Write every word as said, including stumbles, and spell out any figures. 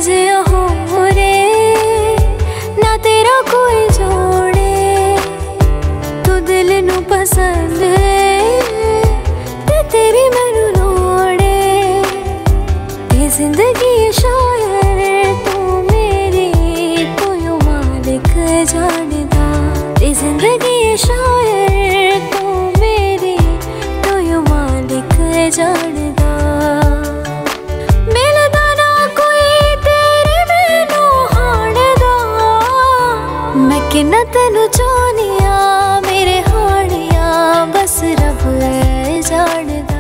जिया हो रे ना तेरा कोई जोड़े, तू दिल नू पसंद ते तेरी मैनू लोड़े। ये जिंदगी शायर तू मेरी, तू यो मालिक जानदा। ये जिंदगी शायर तू मेरी, तू यो मालिक जानदा। मिलदा ना कोई तेरे मैनू हाड़दा, मैं किन्ना तेनू चाहनिया मेरे हाड़िया, बस रब जानदा।